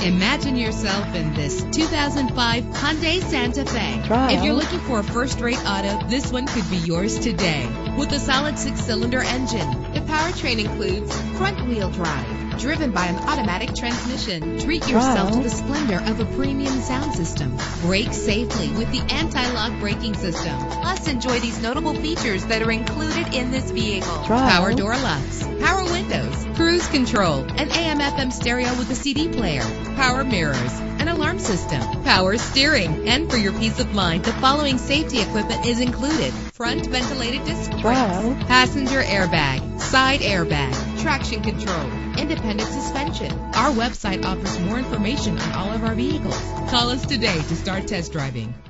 Imagine yourself in this 2005 Hyundai Santa Fe. If you're looking for a first-rate auto, this one could be yours today. With a solid 6-cylinder engine, the powertrain includes front-wheel drive, driven by an automatic transmission. Treat yourself to the splendor of a premium sound system. Brake safely with the anti-lock braking system. Plus, enjoy these notable features that are included in this vehicle. Power door locks, power windows, cruise control, an AM/FM stereo with a CD player, power mirrors, an alarm system, power steering. And for your peace of mind, the following safety equipment is included: front ventilated disc brakes, passenger airbag, side airbag, traction control, independent suspension. Our website offers more information on all of our vehicles. Call us today to start test driving.